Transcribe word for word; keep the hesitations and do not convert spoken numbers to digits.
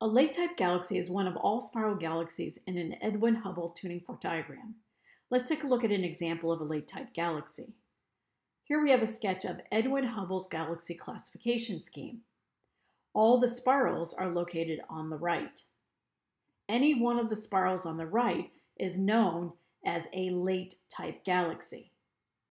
A late-type galaxy is one of all spiral galaxies in an Edwin Hubble tuning fork diagram. Let's take a look at an example of a late-type galaxy. Here we have a sketch of Edwin Hubble's galaxy classification scheme. All the spirals are located on the right. Any one of the spirals on the right is known as a late-type galaxy.